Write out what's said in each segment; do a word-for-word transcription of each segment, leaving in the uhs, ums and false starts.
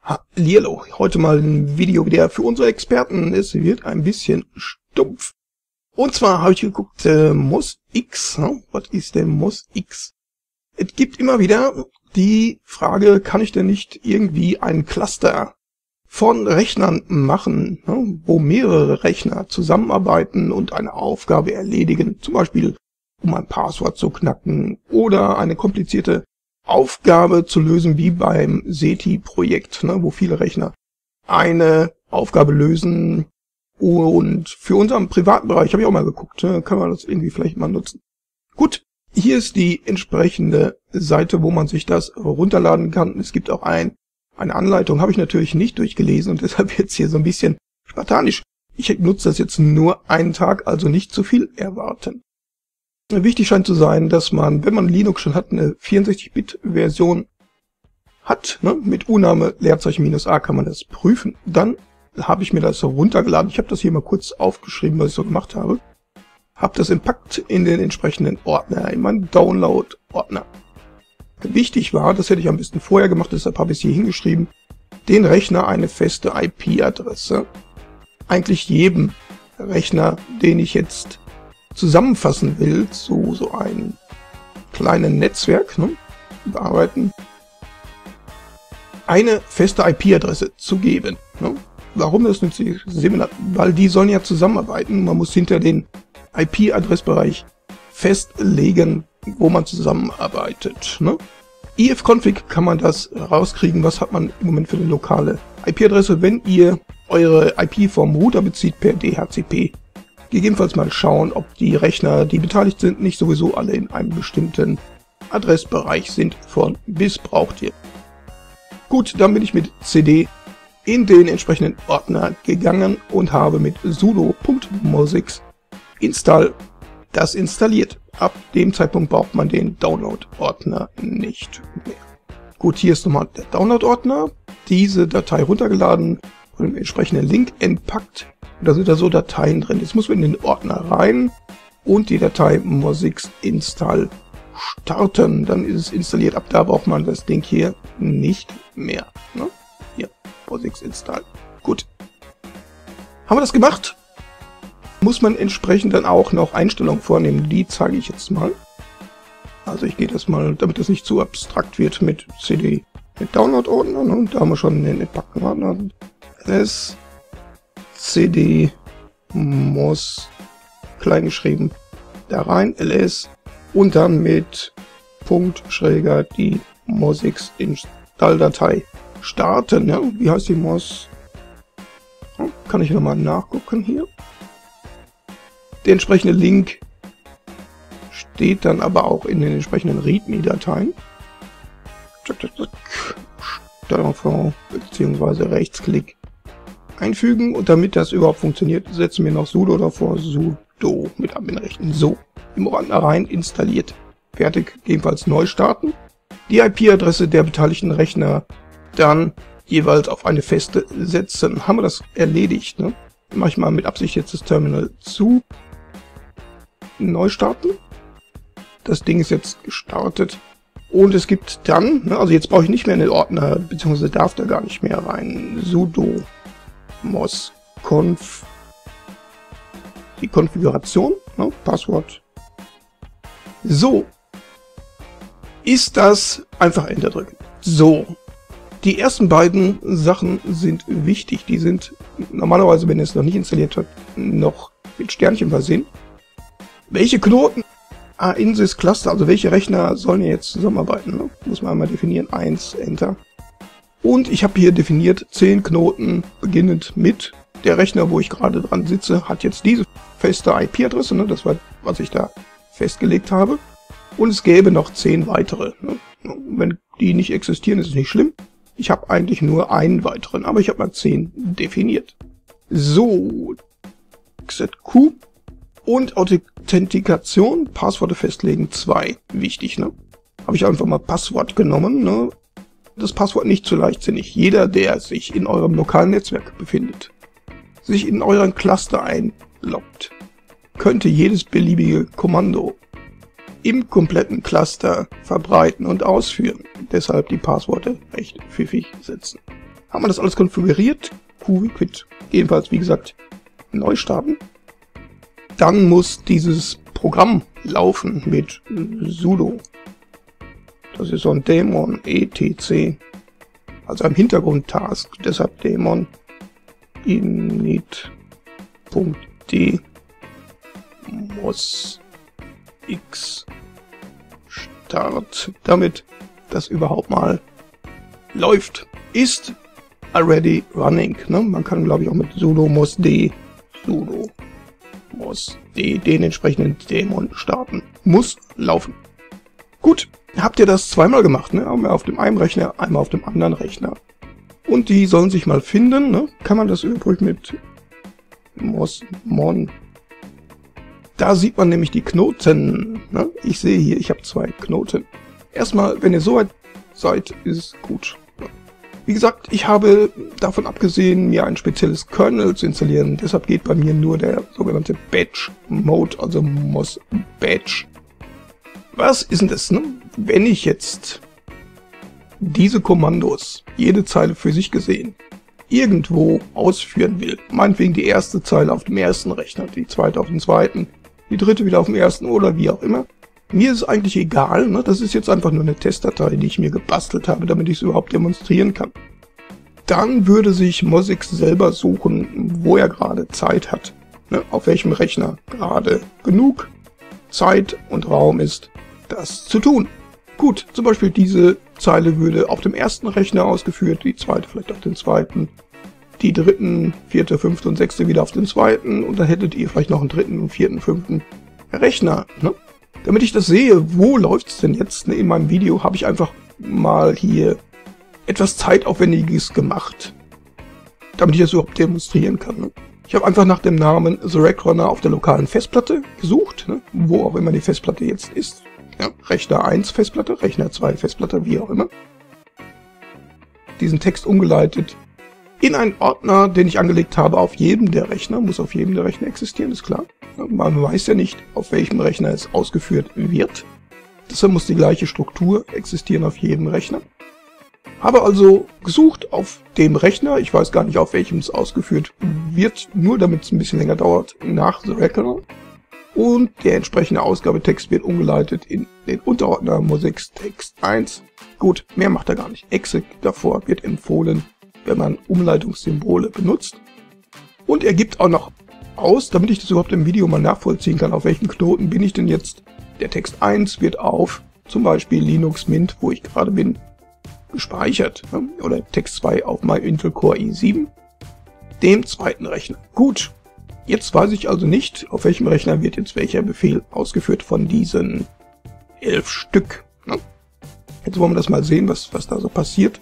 Hallihallo, heute mal ein Video wieder für unsere Experten. Es wird ein bisschen stumpf. Und zwar habe ich geguckt, äh, MOS-X. Ne? Was ist denn MOS-X? Es gibt immer wieder die Frage, kann ich denn nicht irgendwie ein Cluster von Rechnern machen, ne? Wo mehrere Rechner zusammenarbeiten und eine Aufgabe erledigen, zum Beispiel um ein Passwort zu knacken oder eine komplizierte Aufgabe zu lösen, wie beim SETI-Projekt, ne, wo viele Rechner eine Aufgabe lösen. Und für unseren privaten Bereich habe ich auch mal geguckt, ne, kann man das irgendwie vielleicht mal nutzen. Gut, hier ist die entsprechende Seite, wo man sich das runterladen kann. Es gibt auch ein, eine Anleitung, habe ich natürlich nicht durchgelesen und deshalb jetzt hier so ein bisschen spartanisch. Ich nutze das jetzt nur einen Tag, also nicht zu viel erwarten. Wichtig scheint zu sein, dass man, wenn man Linux schon hat, eine vierundsechzig Bit Version hat, ne, mit Uname Leerzeichen minus A kann man das prüfen. Dann habe ich mir das runtergeladen. Ich habe das hier mal kurz aufgeschrieben, was ich so gemacht habe. Habe das impackt in den entsprechenden Ordner, in meinen Download-Ordner. Wichtig war, das hätte ich am besten vorher gemacht, deshalb habe ich es hier hingeschrieben, den Rechner eine feste I P-Adresse. Eigentlich jedem Rechner, den ich jetzt zusammenfassen will, zu so einem kleinen Netzwerk, ne, bearbeiten, eine feste I P-Adresse zu geben. Ne. Warum das nützt die Seminar? Weil die sollen ja zusammenarbeiten. Man muss hinter den I P-Adressbereich festlegen, wo man zusammenarbeitet. Ne. ifconfig kann man das rauskriegen, was hat man im Moment für eine lokale I P-Adresse, wenn ihr eure I P vom Router bezieht per D H C P. Gegebenenfalls mal schauen, ob die Rechner, die beteiligt sind, nicht sowieso alle in einem bestimmten Adressbereich sind, von bis braucht ihr. Gut, dann bin ich mit C D in den entsprechenden Ordner gegangen und habe mit sudo.mosix install das installiert. Ab dem Zeitpunkt braucht man den Download-Ordner nicht mehr. Gut, hier ist nochmal der Download-Ordner. Diese Datei runtergeladen und im entsprechenden Link entpackt. Da sind da so Dateien drin. Jetzt muss man in den Ordner rein und die Datei mosix install starten. Dann ist es installiert. Ab da braucht man das Ding hier nicht mehr. Ne? Hier, mosix install. Gut. Haben wir das gemacht? Muss man entsprechend dann auch noch Einstellungen vornehmen. Die zeige ich jetzt mal. Also ich gehe das mal, damit das nicht zu abstrakt wird, mit C D mit Download-Ordner. Ne? Da haben wir schon den entpackten Ordner. S cd mos klein geschrieben da rein, ls und dann mit Punkt schräger die mosix install-Datei starten. Ja, wie heißt die mos? Ja, kann ich nochmal nachgucken hier. Der entsprechende Link steht dann aber auch in den entsprechenden README-Dateien. Steuerung V bzw. Rechtsklick einfügen und damit das überhaupt funktioniert, setzen wir noch sudo davor, sudo mit Anbinderechten. So, im Ordner rein, installiert. Fertig, ebenfalls neu starten. Die I P-Adresse der beteiligten Rechner dann jeweils auf eine feste setzen. Haben wir das erledigt, ne? Mache ich mal mit Absicht jetzt das Terminal zu. Neu starten. Das Ding ist jetzt gestartet. Und es gibt dann, ne, also jetzt brauche ich nicht mehr in den Ordner, beziehungsweise darf da gar nicht mehr rein, sudo mos conf, die Konfiguration, ne, Passwort. So, ist das einfach Enter drücken. So, die ersten beiden Sachen sind wichtig, die sind normalerweise, wenn ihr es noch nicht installiert habt, noch mit Sternchen versehen. Welche Knoten in this Cluster, also welche Rechner sollen hier jetzt zusammenarbeiten, ne? Muss man einmal definieren, eins, Enter. Und ich habe hier definiert zehn Knoten, beginnend mit der Rechner, wo ich gerade dran sitze, hat jetzt diese feste I P-Adresse, ne? Das war, was ich da festgelegt habe. Und es gäbe noch zehn weitere. Ne? Wenn die nicht existieren, ist es nicht schlimm. Ich habe eigentlich nur einen weiteren, aber ich habe mal zehn definiert. So, X Z Q und Authentikation, Passworte festlegen, zwei, wichtig, ne? Habe ich einfach mal Passwort genommen, ne? Das Passwort nicht zu leichtsinnig. Jeder, der sich in eurem lokalen Netzwerk befindet, sich in euren Cluster einloggt, könnte jedes beliebige Kommando im kompletten Cluster verbreiten und ausführen. Deshalb die Passworte recht pfiffig setzen. Haben wir das alles konfiguriert? QUickWit jedenfalls, wie gesagt, neu starten. Dann muss dieses Programm laufen mit sudo. Das ist so ein Daemon etc. Also ein Hintergrund-Task. Deshalb Daemon init.d mos x start, damit das überhaupt mal läuft. Ist already running. Ne? Man kann, glaube ich, auch mit sudo mos d sudo mos d den entsprechenden Daemon starten. Muss laufen. Gut, habt ihr das zweimal gemacht, ne? Einmal auf dem einen Rechner, einmal auf dem anderen Rechner. Und die sollen sich mal finden, ne? Kann man das übrigens mit mosmon. Da sieht man nämlich die Knoten. Ne? Ich sehe hier, ich habe zwei Knoten. Erstmal, wenn ihr so weit seid, ist es gut. Wie gesagt, ich habe davon abgesehen, mir ein spezielles Kernel zu installieren. Deshalb geht bei mir nur der sogenannte Batch-Mode, also mos-batch. Was ist denn das, ne? Wenn ich jetzt diese Kommandos, jede Zeile für sich gesehen, irgendwo ausführen will, meinetwegen die erste Zeile auf dem ersten Rechner, die zweite auf dem zweiten, die dritte wieder auf dem ersten oder wie auch immer, mir ist es eigentlich egal, ne? Das ist jetzt einfach nur eine Testdatei, die ich mir gebastelt habe, damit ich es überhaupt demonstrieren kann. Dann würde sich Mosix selber suchen, wo er gerade Zeit hat, ne? Auf welchem Rechner gerade genug Zeit und Raum ist, das zu tun. Gut, zum Beispiel diese Zeile würde auf dem ersten Rechner ausgeführt, die zweite vielleicht auf dem zweiten, die dritten, vierte, fünfte und sechste wieder auf dem zweiten und dann hättet ihr vielleicht noch einen dritten und vierten, fünften Rechner. Ne? Damit ich das sehe, wo läuft es denn jetzt, ne, in meinem Video, habe ich einfach mal hier etwas Zeitaufwendiges gemacht, damit ich das überhaupt demonstrieren kann. Ne? Ich habe einfach nach dem Namen The Rack Runner auf der lokalen Festplatte gesucht, ne, wo auch immer die Festplatte jetzt ist. Ja, Rechner eins Festplatte, Rechner zwei Festplatte, wie auch immer. Diesen Text umgeleitet in einen Ordner, den ich angelegt habe auf jedem der Rechner. Muss auf jedem der Rechner existieren, ist klar. Man weiß ja nicht, auf welchem Rechner es ausgeführt wird. Deshalb muss die gleiche Struktur existieren auf jedem Rechner. Habe also gesucht auf dem Rechner, ich weiß gar nicht, auf welchem es ausgeführt wird, nur damit es ein bisschen länger dauert, nach The Rack Runner. Und der entsprechende Ausgabetext wird umgeleitet in den Unterordner mosix text eins. Gut, mehr macht er gar nicht. Exec davor wird empfohlen, wenn man Umleitungssymbole benutzt. Und er gibt auch noch aus, damit ich das überhaupt im Video mal nachvollziehen kann, auf welchen Knoten bin ich denn jetzt. Der Text eins wird auf zum Beispiel Linux Mint, wo ich gerade bin, gespeichert. Oder Text zwei auf meinem Intel Core i sieben, dem zweiten Rechner. Gut. Jetzt weiß ich also nicht, auf welchem Rechner wird jetzt welcher Befehl ausgeführt von diesen elf Stück. Ne? Jetzt wollen wir das mal sehen, was, was da so passiert.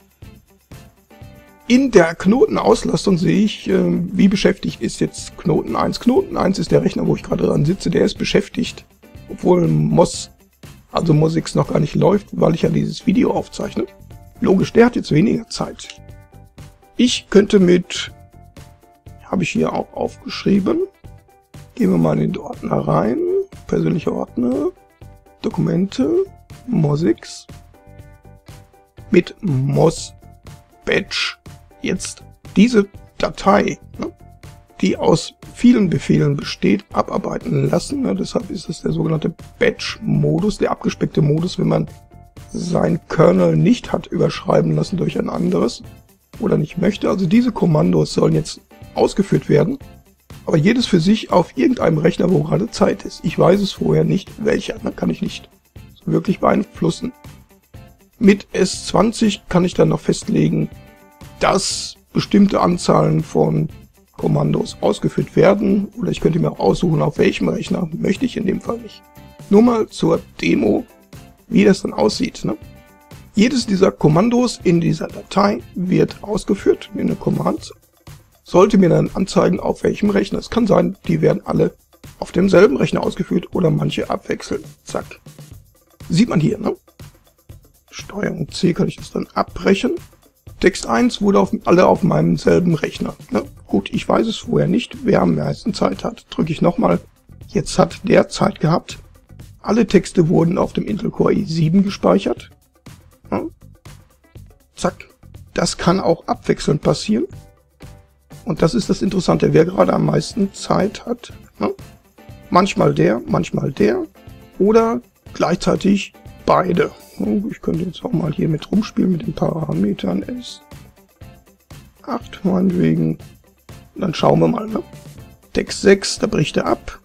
In der Knotenauslastung sehe ich, äh, wie beschäftigt ist jetzt Knoten eins. Knoten eins ist der Rechner, wo ich gerade dran sitze, der ist beschäftigt. Obwohl Mos, also Mosix noch gar nicht läuft, weil ich ja dieses Video aufzeichne. Logisch, der hat jetzt weniger Zeit. Ich könnte mit... Habe ich hier auch aufgeschrieben. Gehen wir mal in den Ordner rein. Persönliche Ordner. Dokumente. Mosix. Mit mos-batch. Jetzt diese Datei, ne, die aus vielen Befehlen besteht, abarbeiten lassen. Ne, deshalb ist es der sogenannte Batch-Modus, der abgespeckte Modus, wenn man sein Kernel nicht hat überschreiben lassen durch ein anderes oder nicht möchte. Also diese Kommandos sollen jetzt ausgeführt werden, aber jedes für sich auf irgendeinem Rechner, wo gerade Zeit ist. Ich weiß es vorher nicht, welcher, dann kann ich nicht wirklich beeinflussen. Mit S zwanzig kann ich dann noch festlegen, dass bestimmte Anzahlen von Kommandos ausgeführt werden, oder ich könnte mir auch aussuchen, auf welchem Rechner, möchte ich in dem Fall nicht. Nur mal zur Demo, wie das dann aussieht. Ne? Jedes dieser Kommandos in dieser Datei wird ausgeführt in der Command. Sollte mir dann anzeigen, auf welchem Rechner. Es kann sein, die werden alle auf demselben Rechner ausgeführt oder manche abwechseln. Zack. Sieht man hier, ne? Steuerung C kann ich das dann abbrechen. Text eins wurde auf, alle auf meinem selben Rechner. Ne? Gut, ich weiß es vorher nicht, wer am meisten Zeit hat. Drücke ich nochmal. Jetzt hat der Zeit gehabt. Alle Texte wurden auf dem Intel Core i sieben gespeichert. Ne? Zack. Das kann auch abwechselnd passieren. Und das ist das Interessante, wer gerade am meisten Zeit hat. Ne? Manchmal der, manchmal der. Oder gleichzeitig beide. Ich könnte jetzt auch mal hier mit rumspielen mit den Parametern S acht meinetwegen. Dann schauen wir mal. Ne? Text sechs, da bricht er ab.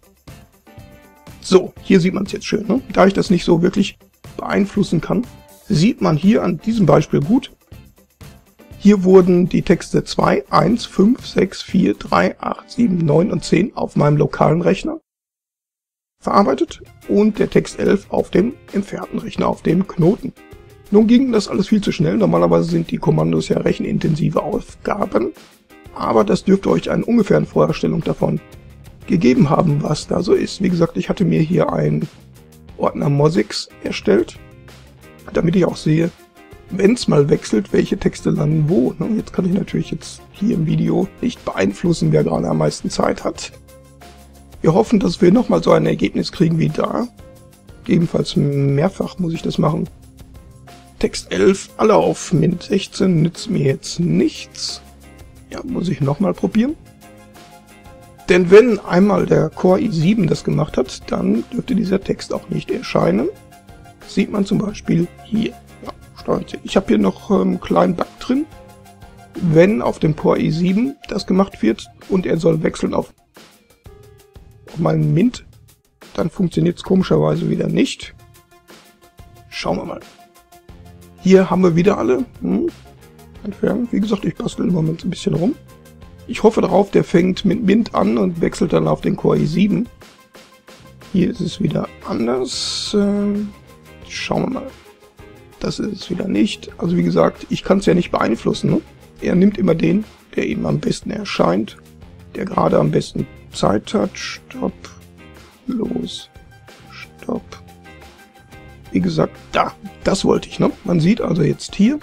So, hier sieht man es jetzt schön. Ne? Da ich das nicht so wirklich beeinflussen kann, sieht man hier an diesem Beispiel gut. Hier wurden die Texte zwei, eins, fünf, sechs, vier, drei, acht, sieben, neun und zehn auf meinem lokalen Rechner verarbeitet und der Text elf auf dem entfernten Rechner, auf dem Knoten. Nun ging das alles viel zu schnell. Normalerweise sind die Kommandos ja rechenintensive Aufgaben, aber das dürfte euch eine ungefähre Vorstellung davon gegeben haben, was da so ist. Wie gesagt, ich hatte mir hier einen Ordner Mosix erstellt, damit ich auch sehe, wenn es mal wechselt, welche Texte landen wo. Jetzt kann ich natürlich jetzt hier im Video nicht beeinflussen, wer gerade am meisten Zeit hat. Wir hoffen, dass wir nochmal so ein Ergebnis kriegen wie da. Ebenfalls mehrfach muss ich das machen. Text elf, alle auf Min sechzehn, nützt mir jetzt nichts. Ja, muss ich nochmal probieren. Denn wenn einmal der Core i sieben das gemacht hat, dann dürfte dieser Text auch nicht erscheinen. Das sieht man zum Beispiel hier. Ja, Steuerung C. Ich habe hier noch einen ähm, kleinen Bug drin. Wenn auf dem Core i sieben das gemacht wird und er soll wechseln auf, auf meinen Mint, dann funktioniert es komischerweise wieder nicht. Schauen wir mal. Hier haben wir wieder alle. Hm. Entfernen. Wie gesagt, ich bastel im Moment ein bisschen rum. Ich hoffe darauf, der fängt mit Mint an und wechselt dann auf den Core i sieben. Hier ist es wieder anders. Ähm, schauen wir mal. Das ist es wieder nicht. Also wie gesagt, ich kann es ja nicht beeinflussen. Ne? Er nimmt immer den, der ihm am besten erscheint. Der gerade am besten Zeit hat. Stopp. Los. Stopp. Wie gesagt, da. Das wollte ich. Ne? Man sieht also jetzt hier.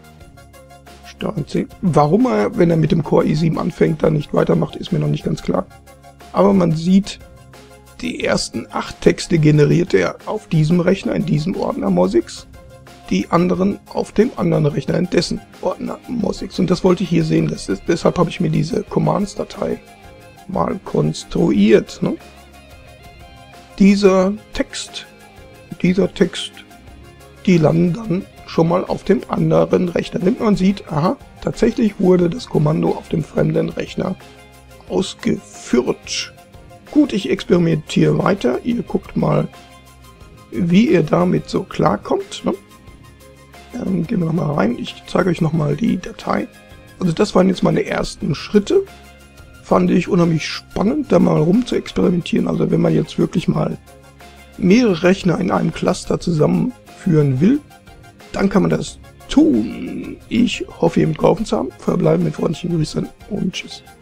Warum er, wenn er mit dem Core i sieben anfängt, dann nicht weitermacht, ist mir noch nicht ganz klar. Aber man sieht, die ersten acht Texte generiert er auf diesem Rechner, in diesem Ordner Mosix. Die anderen auf dem anderen Rechner, in dessen Ordner Mosix. Und das wollte ich hier sehen. Das ist, deshalb habe ich mir diese Commands-Datei mal konstruiert. Ne? Dieser Text, dieser Text, die landen dann schon mal auf dem anderen Rechner. Wenn man sieht, aha, tatsächlich wurde das Kommando auf dem fremden Rechner ausgeführt. Gut, ich experimentiere weiter. Ihr guckt mal, wie ihr damit so klarkommt. Ne? Ähm, gehen wir nochmal rein. Ich zeige euch nochmal die Datei. Also das waren jetzt meine ersten Schritte. Fand ich unheimlich spannend, da mal rum zu experimentieren. Also wenn man jetzt wirklich mal mehrere Rechner in einem Cluster zusammenführen will, dann kann man das tun. Ich hoffe, ihr mitgeholfen zu haben. Verbleiben mit freundlichen Grüßen und tschüss.